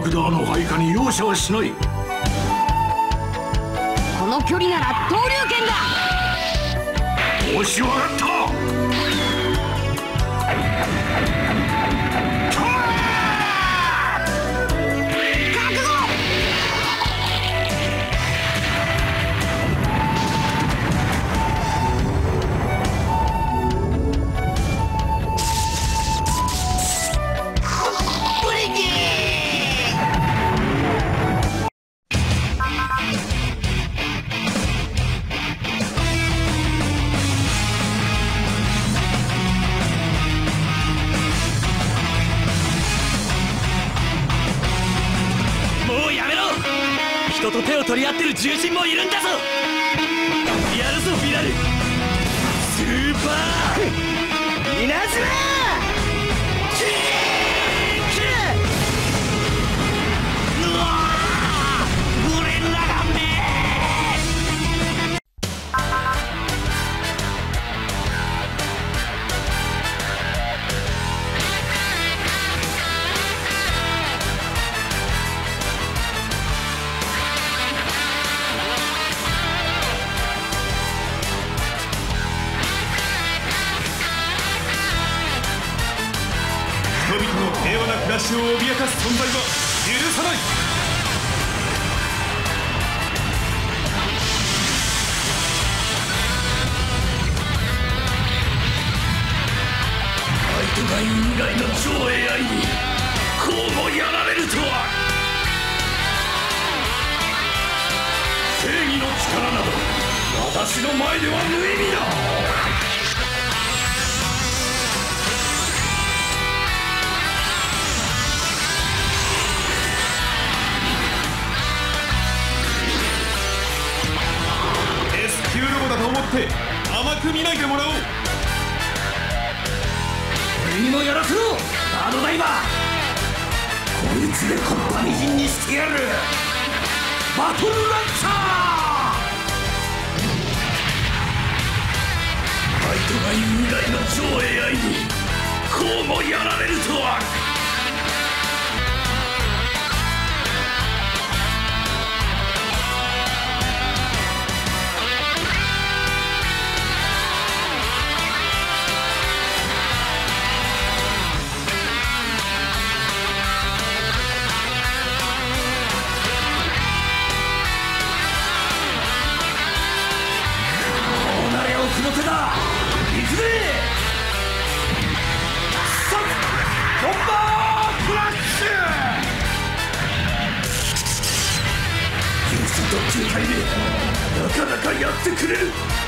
クダーの配下に容赦はしない。 この距離なら投竜拳だ。 申し上がった。 人と手を取り合ってる獣人もいるんだぞ。やるぞフィナルスーパー稲妻キック。うわーゴレンラガンめ。 人々の平和な暮らしを脅かす存在は許さない。 マイトガイン以外の超 AI にこうもやられるとは。正義の力など私の前では無意味だ。 ロボだと思って甘く見ないでもらおう。 俺にもやらせろガードダイバー。こいつでこっぱみじんにしてやる。バトルランチャー。マイトガイン以外の超 AI にこうもやられるとは。の手だ。行くぜ。サッボンバークラッシュ。勇者特急隊でなかなかやってくれる。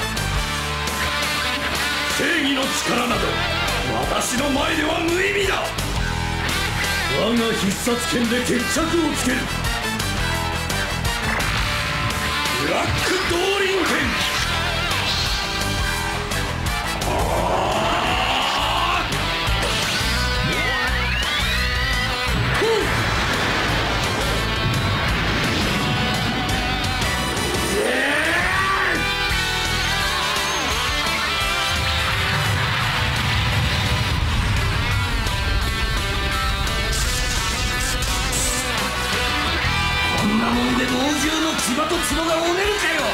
正義の力など私の前では無意味だ。我が必殺剣で決着をつける。ブラックドーリン剣。こんなもんで猛獣の牙と角が折れるかよ。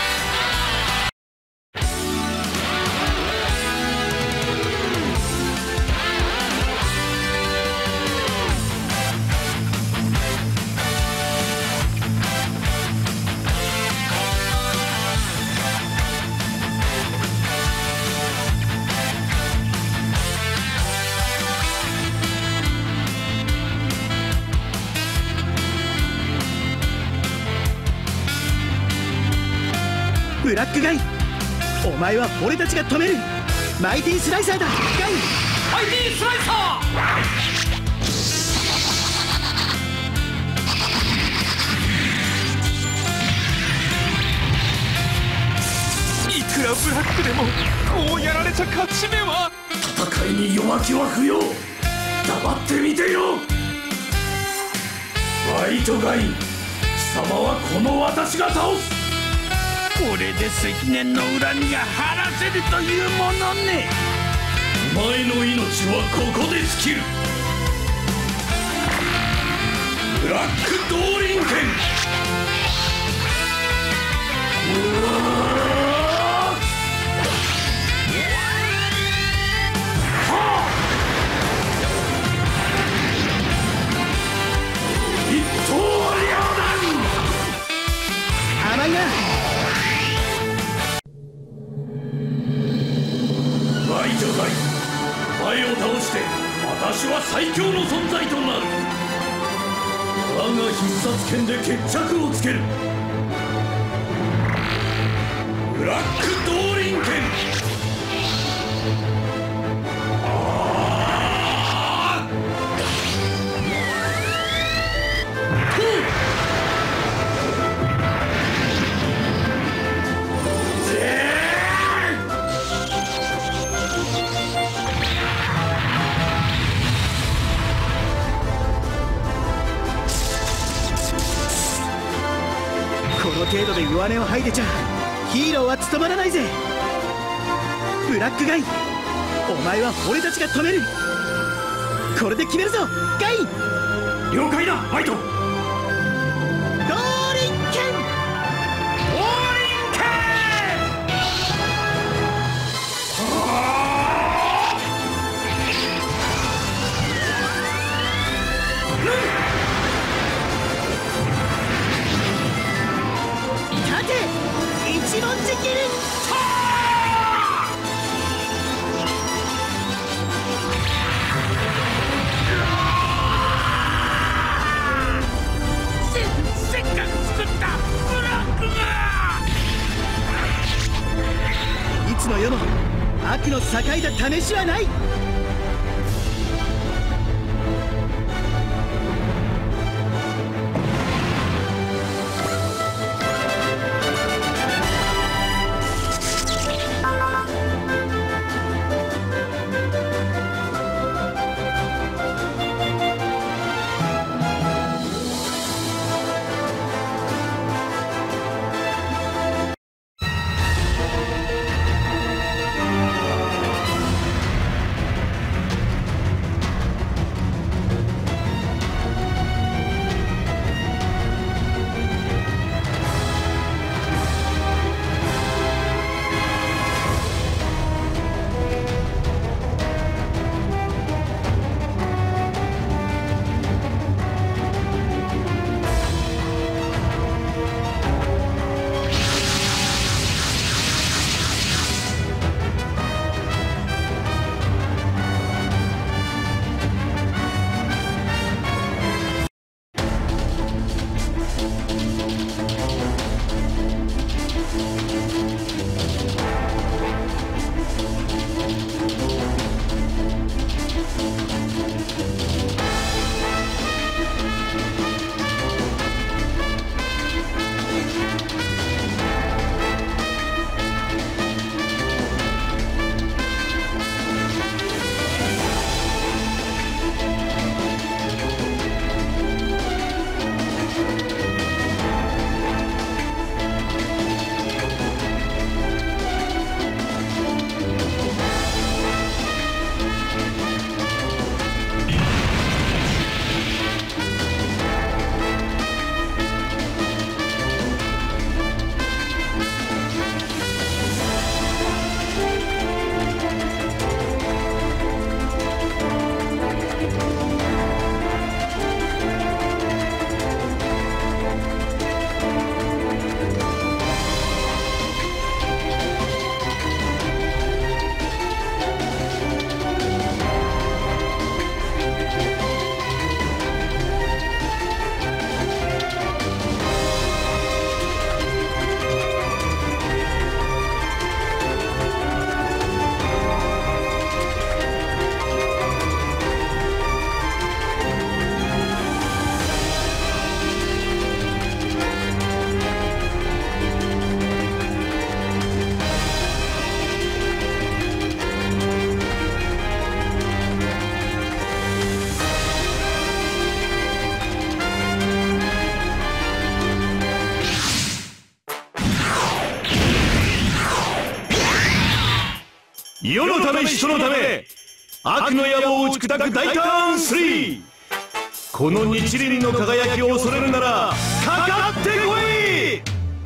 ブラックガイ、お前は俺たちが止める。マイティスライサーだ。ガイ、マイティスライサー。いくらブラックでもこうやられちゃ勝ち目は。 戦いに弱気は不要。黙って見ていろ。マイトガイ、貴様はこの私が倒す。これで積年の恨みが晴らせるというものね。お前の命はここで尽きる。 ブラック動輪剣。一刀両断。 甘いな。 ライジョダイ、お前を倒して私は最強の存在となる。我が必殺剣で決着をつける。ブラック動輪剣。 この程度で弱音を吐いてちゃヒーローは務まらないぜ。ブラックガイ、お前は俺たちが止める。これで決めるぞガイ。 了解だマイト。 動輪剣。 動輪剣。 立て一文字切り。 せっかく作ったブラックが。 いつの世も悪の栄えた試しはない。 世のため人のため、悪の野望を打ち砕く大ターン3。 この日輪の輝きを恐れるならかかってこい。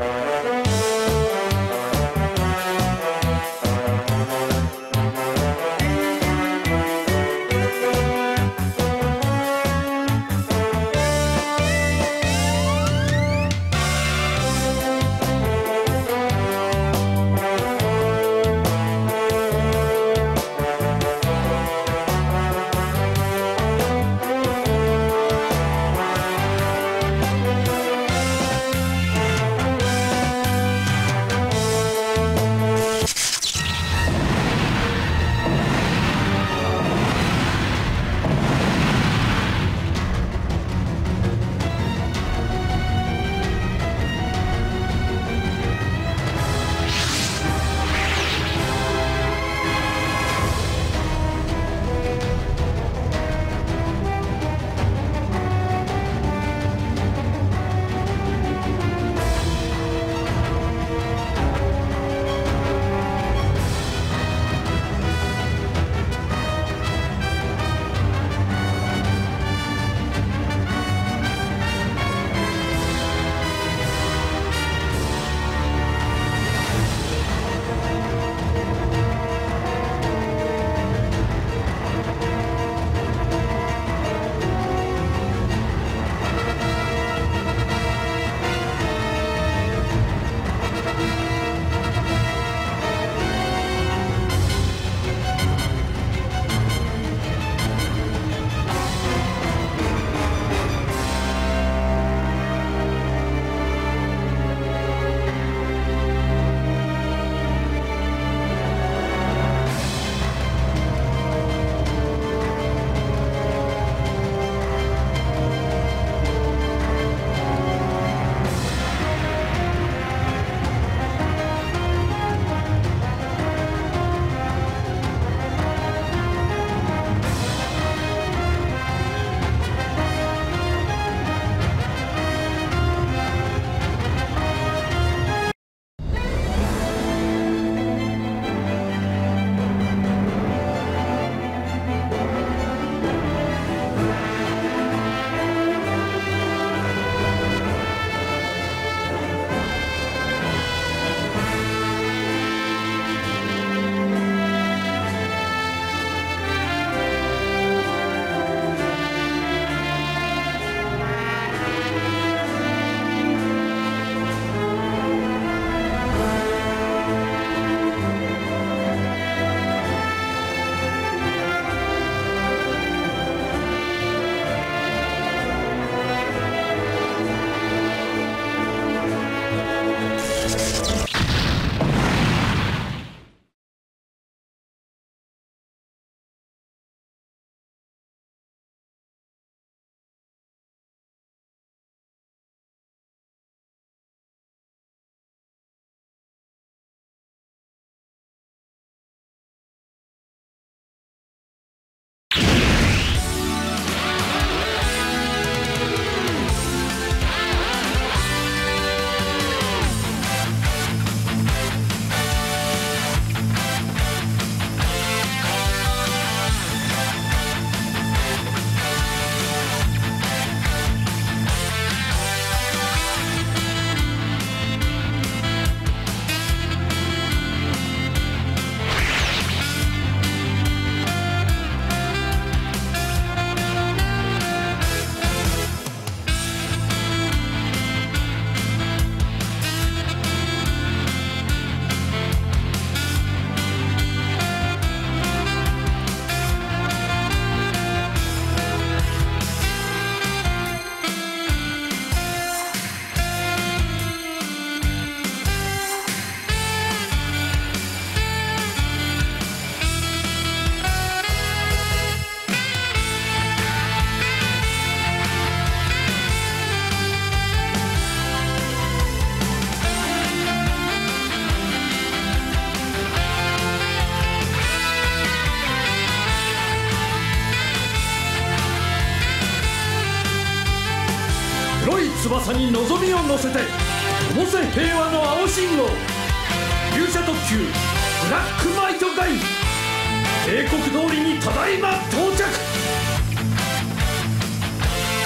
翼に望みを乗せて灯せ平和の青信号、勇者特急ブラックマイトガイン、英国通りにただいま到着。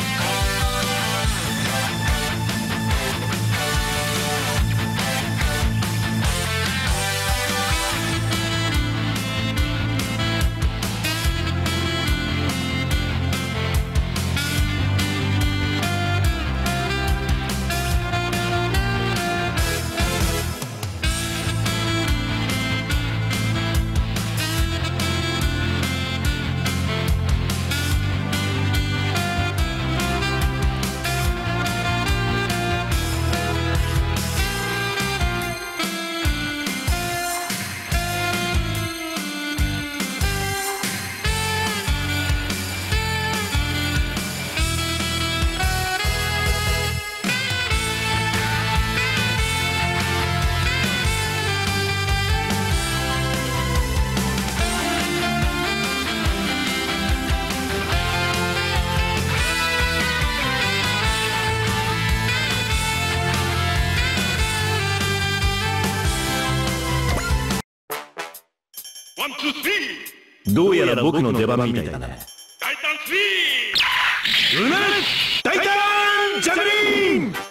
どうやら僕の出番みたいだね。 大胆3 うなる大胆ジャグリン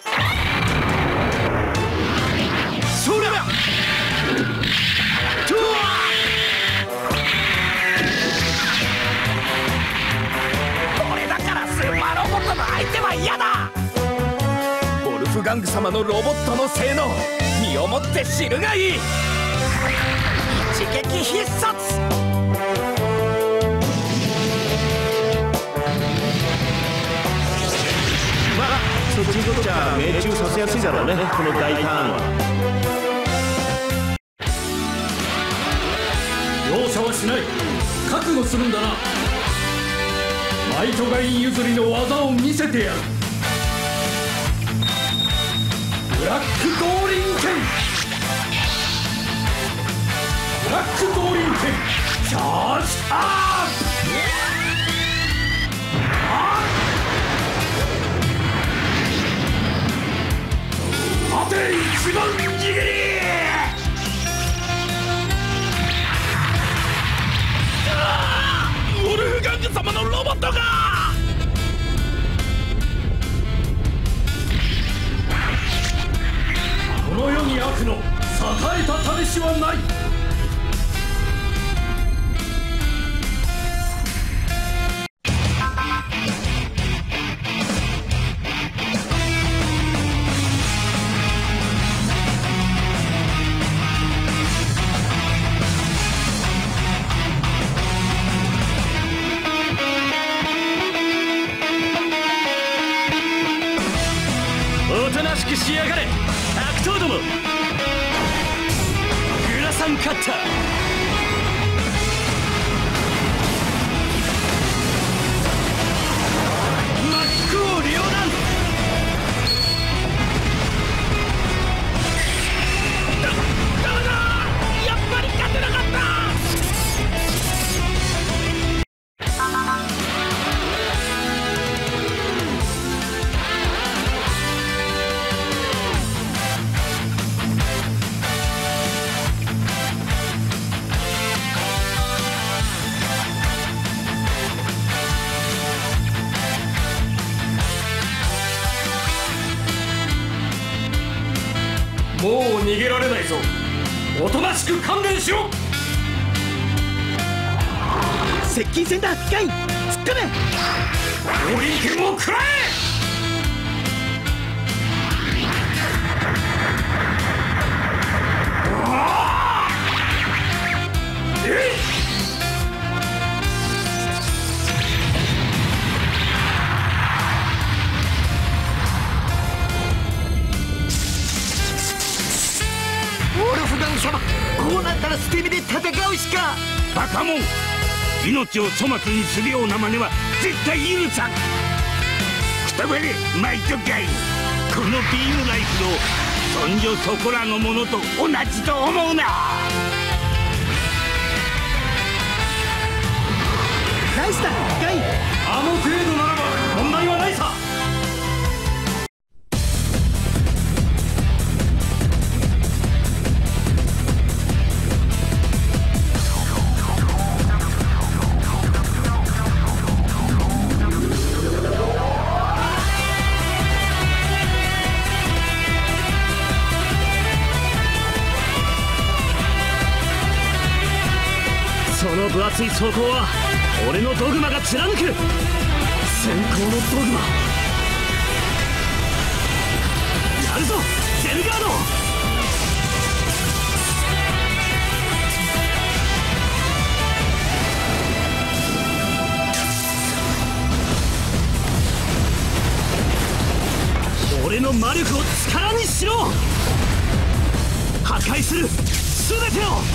そりゃトゥこれだからスーパーロボットの相手は嫌だ。ボルフガング様のロボットの性能身をもって知るがいい。一撃必殺。 まあそっちにとっちゃ命中させやすいだろうね、この大ターンは。 容赦はしない。覚悟するんだな。マイトガイン譲りの技を見せてやる。ブラック降臨剣。ブラック降臨剣チャージアップ。待て一番握り。ウォルフガング様のロボットが。この世に悪の栄えた試しはない。 おとなしくしやがれ悪党ども。グラサンカッター真っ向両断。 ダメだ、やっぱり勝てなかった。もう逃げられないぞ。おとなしく観念しろ。 接近戦だガイン、突っ込め。 降臨剣を食らえ。 ウォルフガング様、こうなったら捨て身で戦うしか。 バカモン、命を粗末にするような真似は絶対許さん。くたばれマイトガイン。このビームライフルをそんじょそこらのものと同じと思うな。 ナイスだガイン。 あの程度ならば問題はないさ。 その分厚い装甲は俺のドグマが貫く。先行のドグマやるぞゼルガード。俺の魔力を力にしろ。破壊する全てを。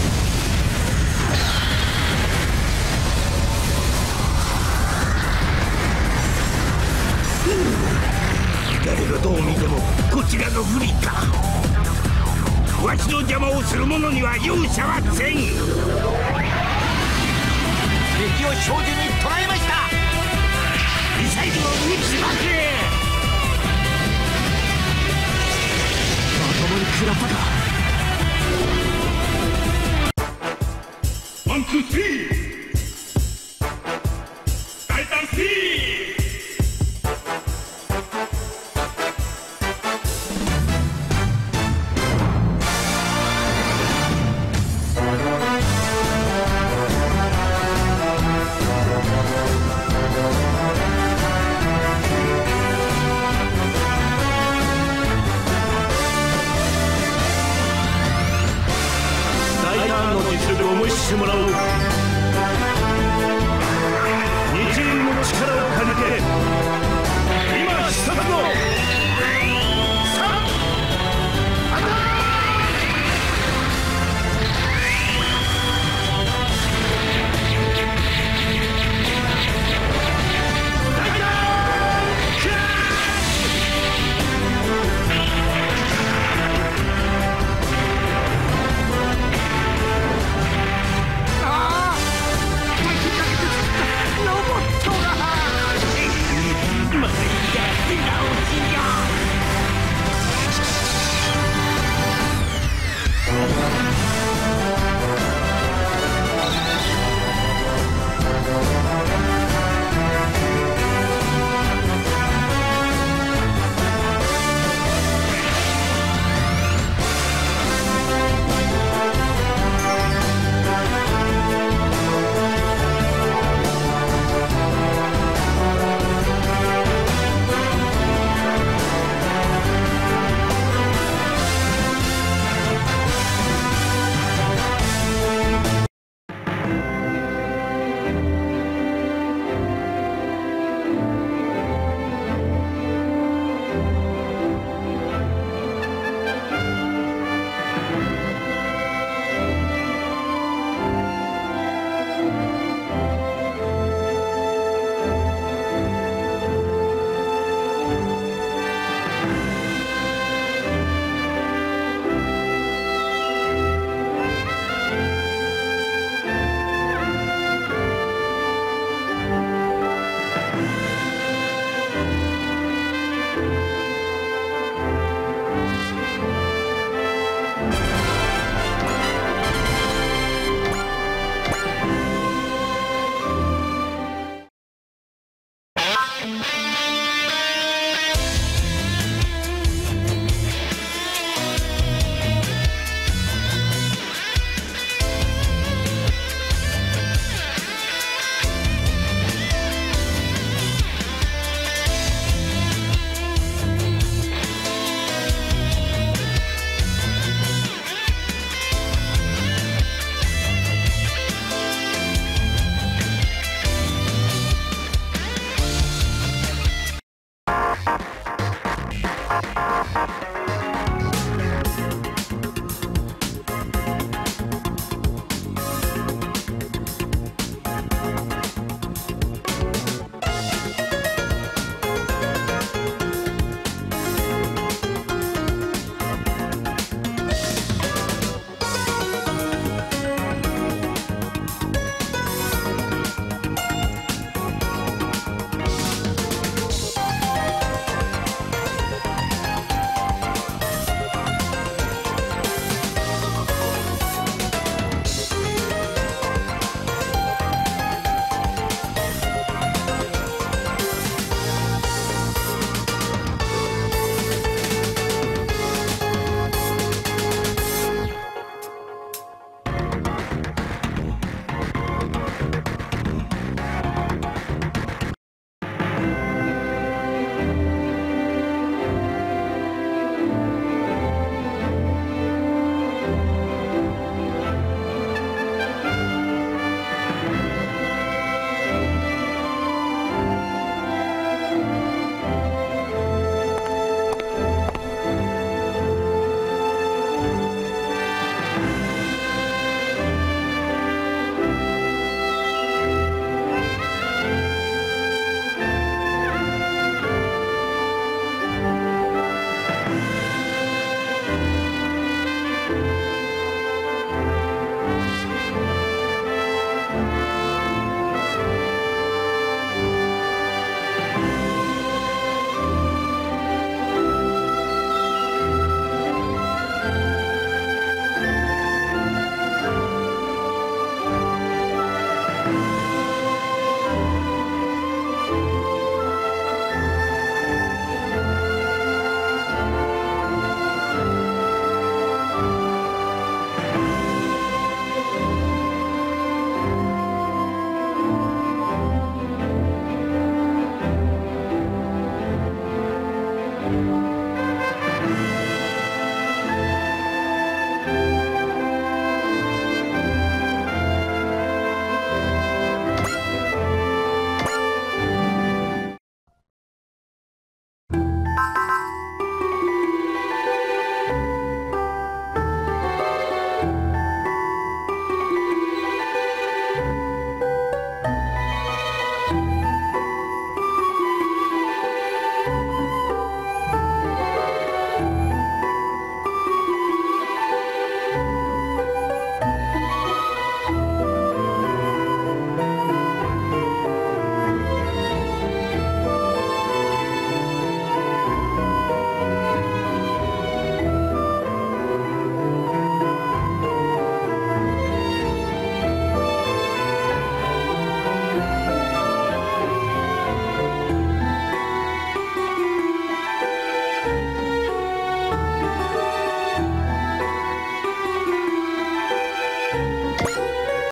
誰がどう見てもこちらの不利か。わしの邪魔をする者には容赦はせん。敵を照準に捉えました。ミサイルを撃ちまけ。 まともに食らったか。 ワンツースリーィー